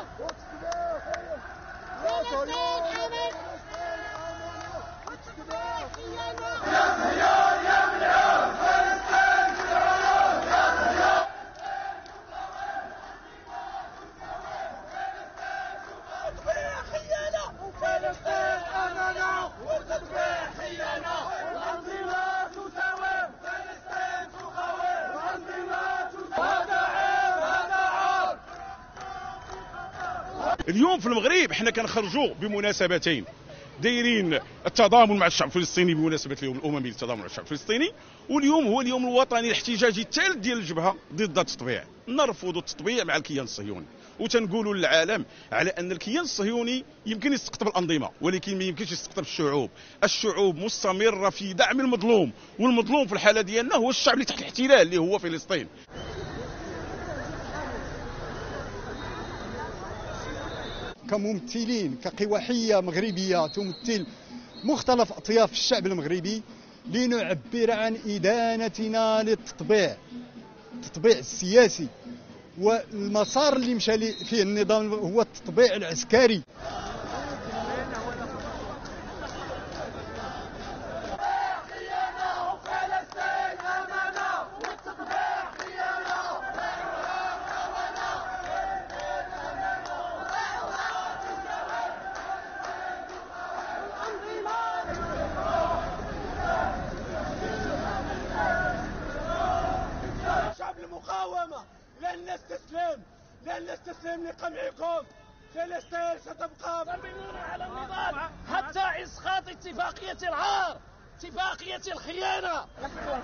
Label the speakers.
Speaker 1: اليوم في المغرب حنا كنخرجوا بمناسبتين، دايرين التضامن مع الشعب الفلسطيني بمناسبه اليوم الاممي للتضامن مع الشعب الفلسطيني، واليوم هو اليوم الوطني الاحتجاجي الثالث ديال الجبهه ضد التطبيع. نرفض التطبيع مع الكيان الصهيوني، وتنقولوا للعالم على ان الكيان الصهيوني يمكن يستقطب الانظمه ولكن ما يمكنش يستقطب الشعوب. الشعوب مستمره في دعم المظلوم، والمظلوم في الحاله ديالنا هو الشعب اللي تحت الاحتلال اللي هو فلسطين.
Speaker 2: كممثلين كقواحية مغربية تمثل مختلف أطياف الشعب المغربي لنعبر عن إدانتنا للتطبيع، التطبيع السياسي، والمسار اللي مشى فيه النظام هو التطبيع العسكري.
Speaker 3: المقاومة لن نستسلم لقمعكم. فلسطين ستبقى ضامنون على النضال حتى إسقاط اتفاقية العار، اتفاقية الخيانة.